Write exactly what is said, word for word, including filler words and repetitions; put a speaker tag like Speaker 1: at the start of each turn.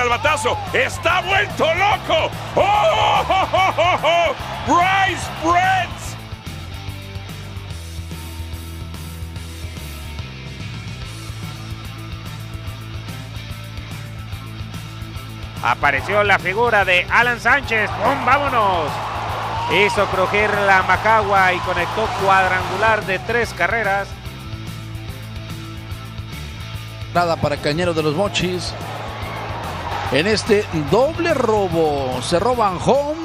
Speaker 1: al batazo. ¡Está vuelto loco! ¡Oh! oh, oh, oh, oh! ¡Bryce Brett!
Speaker 2: Apareció la figura de Alan Sánchez. ¡Pum! ¡Vámonos! Hizo crujir la Macagua y conectó cuadrangular de tres carreras.
Speaker 3: Nada para Cañero de los Mochis. En este doble robo se roban home